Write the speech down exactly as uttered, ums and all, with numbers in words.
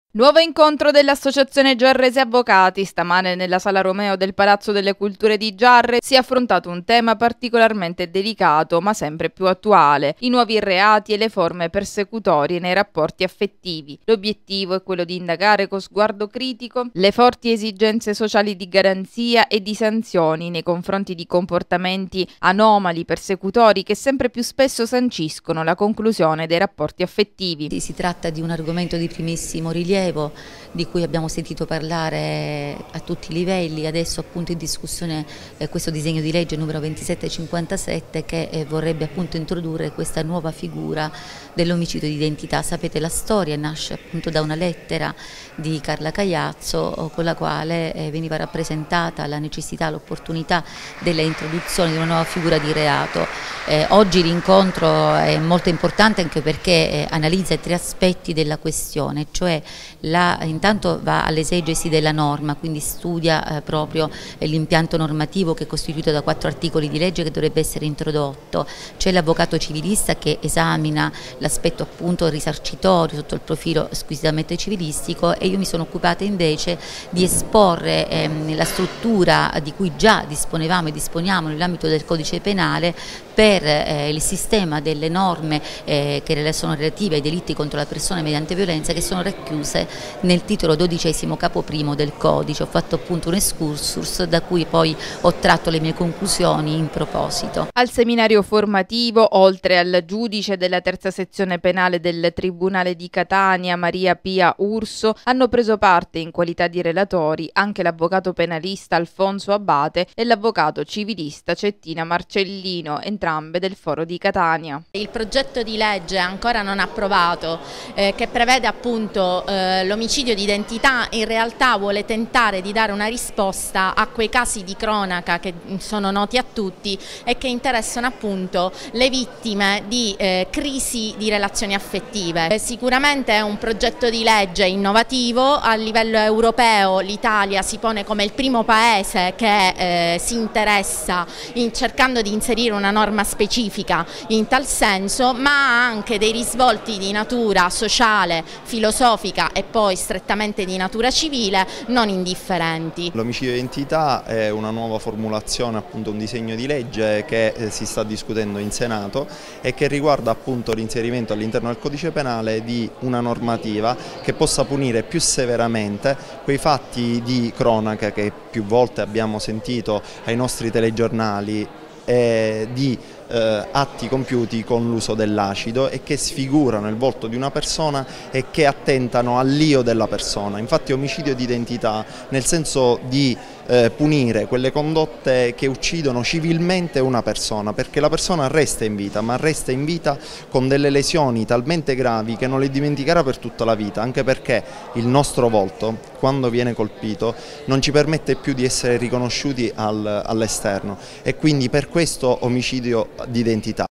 Nuovo incontro dell'Associazione Giarrese Avvocati. Stamane nella Sala Romeo del Palazzo delle Culture di Giarre si è affrontato un tema particolarmente delicato ma sempre più attuale: i nuovi reati e le forme persecutorie nei rapporti affettivi. L'obiettivo è quello di indagare con sguardo critico le forti esigenze sociali di garanzia e di sanzioni nei confronti di comportamenti anomali, persecutori, che sempre più spesso sanciscono la conclusione dei rapporti affettivi. Si tratta di un argomento di primissimo rilievo, di cui abbiamo sentito parlare a tutti i livelli. Adesso appunto in discussione eh, questo disegno di legge numero ventisette cinquantasette che eh, vorrebbe appunto introdurre questa nuova figura dell'omicidio di identità. Sapete, la storia nasce appunto da una lettera di Carla Cagliazzo con la quale eh, veniva rappresentata la necessità, l'opportunità dell'introduzione di una nuova figura di reato. Eh, oggi l'incontro è molto importante anche perché eh, analizza i tre aspetti della questione, cioè la, intanto va all'esegesi della norma, quindi studia eh, proprio eh, l'impianto normativo che è costituito da quattro articoli di legge che dovrebbe essere introdotto. C'è l'avvocato civilista che esamina l'aspetto appunto risarcitorio sotto il profilo squisitamente civilistico, e io mi sono occupata invece di esporre ehm, la struttura di cui già disponevamo e disponiamo nell'ambito del codice penale per eh, il sistema delle norme eh, che sono relative ai delitti contro la persona mediante violenza, che sono racchiuse nel titolo dodicesimo capo primo del codice. Ho fatto appunto un excursus da cui poi ho tratto le mie conclusioni in proposito. Al seminario formativo, oltre al giudice della terza sezione penale del Tribunale di Catania, Maria Pia Urso, hanno preso parte in qualità di relatori anche l'avvocato penalista Alfonso Abate e l'avvocato civilista Cettina Marcellino, entrambe del Foro di Catania. Il progetto di legge ancora non approvato, eh, che prevede appunto eh, l'omicidio di identità, in realtà vuole tentare di dare una risposta a quei casi di cronaca che sono noti a tutti e che interessano appunto le vittime di eh, crisi di relazioni affettive. Eh, sicuramente è un progetto di legge innovativo. A livello europeo l'Italia si pone come il primo paese che eh, si interessa in, cercando di inserire una norma specifica in tal senso, ma ha anche dei risvolti di natura sociale, filosofica e poi strettamente di natura civile non indifferenti. L'omicidio di identità è una nuova formulazione, appunto un disegno di legge che eh, si sta discutendo in Senato e che riguarda appunto l'inserimento all'interno del codice penale di una normativa che possa punire più severamente quei fatti di cronaca che più volte abbiamo sentito ai nostri telegiornali, eh, di eh, atti compiuti con l'uso dell'acido e che sfigurano il volto di una persona e che attentano all'io della persona. Infatti omicidio di identità nel senso di eh, punire quelle condotte che uccidono civilmente una persona, perché la persona resta in vita, ma resta in vita con delle lesioni talmente gravi che non le dimenticherà per tutta la vita, anche perché il nostro volto, quando viene colpito, non ci permette più di essere riconosciuti al, all'esterno, e quindi per questo omicidio di identità.